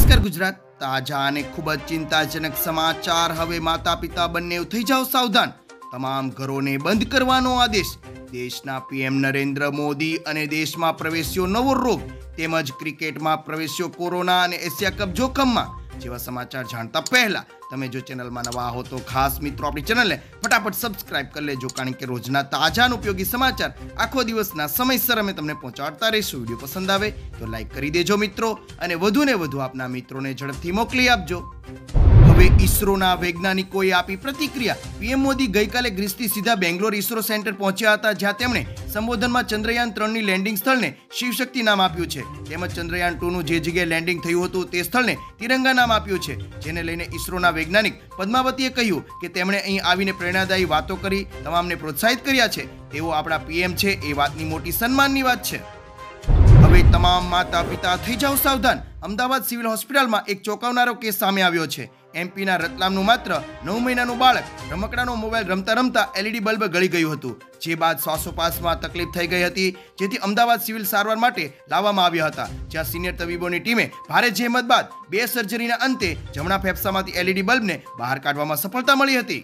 નમસ્કાર ગુજરાત. તાજા અને ખૂબ જ ચિંતાજનક સમાચાર. હવે માતા પિતા બંને થઈ જાઓ સાવધાન. તમામ ઘરોને બંધ કરવાનો આદેશ. દેશના પીએમ નરેન્દ્ર મોદી અને દેશમાં પ્રવેશ્યો નવો રોગ, તેમજ ક્રિકેટમાં પ્રવેશ્યો કોરોના અને એશિયા કપ જોખમમાં જેવા સમાચાર જાણતા પહેલા તમે જો ચેનલમાં નવા હો તો ખાસ મિત્રો આપણી ચેનલને ફટાફટ સબસ્ક્રાઇબ કરી લેજો, કારણ કે રોજના તાજા અને ઉપયોગી સમાચાર આખો દિવસના સમયસર અમે તમને પહોંચાડતા રહીશું. વિડીયો પસંદ આવે તો લાઈક કરી દેજો મિત્રો, અને વધુને વધુ આપના મિત્રોને ઝડપથી મોકલી આપજો. હવે ઈસરોના વૈજ્ઞાનિકોએ આપી પ્રતિક્રિયા. પીએમ મોદી ગઈકાલે ગ્રીસથી સીધા બેંગ્લોર ઈસરો સેન્ટર પહોંચ્યા હતા, જ્યાં તેમણે સંબોધનમાં ચંદ્રયાન 3ની લેન્ડિંગ સ્થળને શિવશક્તિ નામ આપ્યું છે, તેમજ ચંદ્રયાન 2નું જે જગ્યાએ લેન્ડિંગ થયું હતું તે સ્થળને તિરંગા નામ આપ્યું છે, જેને લઈને ઈસરોના વૈજ્ઞાનિક પદ્માવતીએ કહ્યું કે તેમણે અહીં આવીને પ્રેરણાદાયી વાતો કરી તમામને પ્રોત્સાહિત કર્યા છે. તેઓ આપણા પીએમ છે એ વાતની મોટી સન્માનની વાત છે. હવે તમામ માતા પિતા થઈ જાઓ સાવધાન. અમદાવાદ સિવિલ હોસ્પિટલમાં એક ચોંકાવનારો કેસ સામે આવ્યો છે. એમપીના રતલામનું માત્ર 9 મહિનાનું બાળક રમકડાનો મોબાઈલ રમતા રમતા એલઈડી બલ્બ ગળી ગયું હતું, જે બાદ શ્વાસોપાસમાં તકલીફ થઈ ગઈ હતી, જેથી અમદાવાદ સિવિલ સારવાર માટે લાવવામાં આવ્યા હતા, જ્યાં સિનિયર તબીબોની ટીમે ભારે જહેમત બાદ 2 સર્જરીના અંતે જમણા ફેફસામાંથી એલઈડી બલ્બને બહાર કાઢવામાં સફળતા મળી હતી.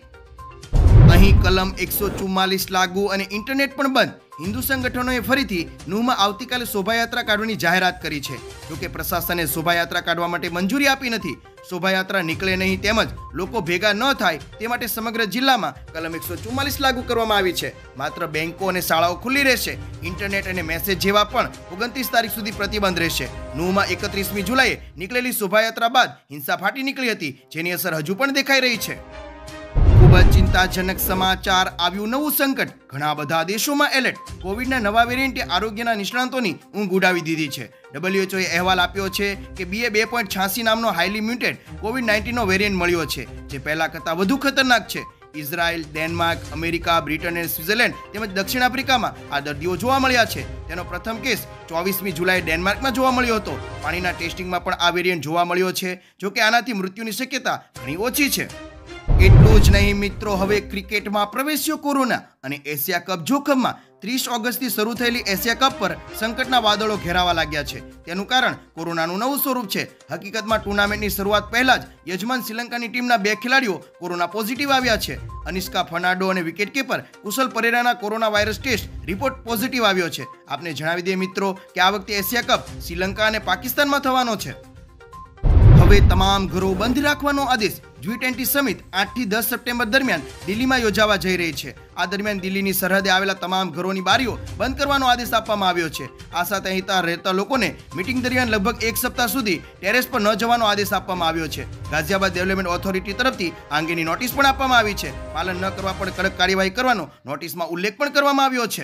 અહીં કલમ 144 લાગુ અને ઇન્ટરનેટ પણ બંધ. હિન્દુ સંગઠનોએ ફરીથી નુહમાં આવતીકાલે શોભાયાત્રા કાઢવાની જાહેરાત કરી છે. જોકે પ્રશાસને શોભાયાત્રા કાઢવા માટે મંજૂરી આપી નથી. શોભાયાત્રા નીકળે નહીં તેમજ લોકો ભેગા ન થાય તે માટે સમગ્ર જિલ્લામાં કલમ 144 લાગુ કરવામાં આવી છે. માત્ર બેંકો અને શાળાઓ ખુલ્લી રહેશે. ઇન્ટરનેટ અને મેસેજ જેવા પણ 29 તારીખ સુધી પ્રતિબંધ રહેશે. નુહમાં 31મી જુલાઈએ નીકળેલી શોભાયાત્રા બાદ હિંસા ફાટી નીકળી હતી, જેની અસર હજુ પણ દેખાઈ રહી છે. ખૂબ જ ચિંતાજનક સમાચાર. આવ્યું નવું સંકટ. ઘણા બધા દેશોમાં એલર્ટ. કોવિડના નવા વેરિયન્ટે આરોગ્યના નિષ્ણાંતોની ઊંઘ ઉડાવી દીધી છે. WHOએ અહેવાલ આપ્યો છે કે BA.2.86 નામનો હાઈલી મ્યુટેડ કોવિડ-19નો વેરિયન્ટ મળ્યો છે, જે પહેલા કરતાં વધુ ખતરનાક છે. ઇઝરાયલ, ડેનમાર્ક, અમેરિકા, બ્રિટન અને સ્વિટ્ઝરલેન્ડ તેમજ દક્ષિણ આફ્રિકામાં આ દર્દીઓ જોવા મળ્યા છે. તેનો પ્રથમ કેસ 24મી જુલાઈએ ડેનમાર્કમાં જોવા મળ્યો હતો. પાણીના ટેસ્ટિંગમાં પણ આ વેરિયન્ટ જોવા મળ્યો છે. જોકે આનાથી મૃત્યુની શક્યતા ઘણી ઓછી છે. એટલું જ નહીં મિત્રો, હવે ક્રિકેટમાં પ્રવેશ્યો કોરોના અને એશિયા કપ જોખમમાં. 30 ઓગસ્ટથી શરૂ થયેલી એશિયા કપ પર સંકટના વાદળો ઘેરાવા લાગ્યા છે. તેનું કારણ કોરોનાનું નવું સ્વરૂપ છે. હકીકતમાં ટુર્નામેન્ટની શરૂઆત પહેલા જ યજમાન શ્રીલંકાની ટીમના 2 ખેલાડીઓ કોરોના પોઝિટિવ આવ્યા છે. અનિષ્કા ફર્નાન્ડો અને વિકેટકીપર કુશલ પરેરાના corona virus test report positive આવ્યો છે. આપને જણાવી દઈએ મિત્રો કે આ વખતે એશિયા કપ શ્રીલંકા અને પાકિસ્તાનમાં થવાનો છે. હવે તમામ ઘરો બંધ રાખવાનો આદેશ. G20 સમિટ 8થી 10 સપ્ટેમ્બર દરમિયાન દિલ્હીમાં યોજાવા જઈ રહી છે. આ દરમિયાન દિલ્હીની સરહદે આવેલા તમામ ઘરોની બારીઓ બંધ કરવાનો આદેશ આપવામાં આવ્યો છે. આ સાથે અહીં રહેતા લોકોને મીટિંગ દરમિયાન લગભગ 1 સપ્તાહ સુધી ટેરેસ પર ન જવાનો આદેશ આપવામાં આવ્યો છે. ગાઝિયાબાદ ડેવલપમેન્ટ ઓથોરિટી તરફથી આ અંગેની નોટિસ પણ આપવામાં આવી છે. પાલન ન કરવા પર કડક કાર્યવાહી કરવાનો નોટિસમાં ઉલ્લેખ પણ કરવામાં આવ્યો છે.